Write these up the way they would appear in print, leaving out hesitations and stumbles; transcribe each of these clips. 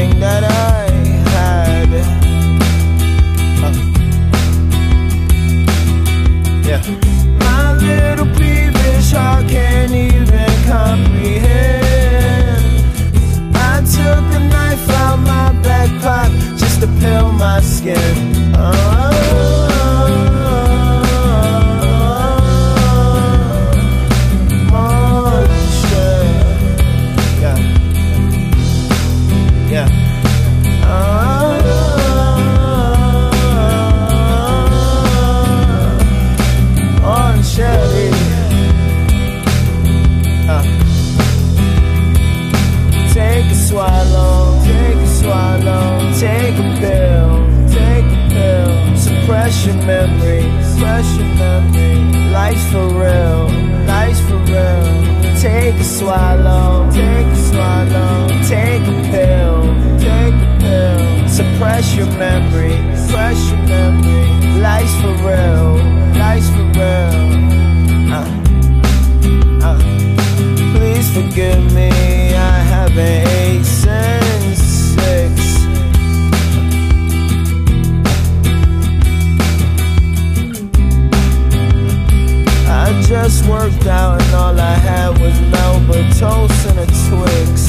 everything that I had. Yeah. My little peevish heart can't even comprehend. I took a knife out my back pocket just to peel my skin. Take a swallow, take a pill, suppress your memories, life's for real, take a swallow, take a pill, suppress your memories, life's for real, please forgive me, I haven't ate since 6. I just worked out and all I had was Melba toast and a Twix.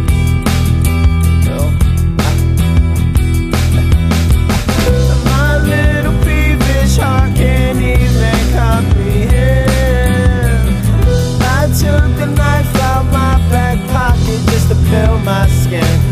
My little peevish heart can't even comprehend. I took the knife out my back pocket just to peel my skin.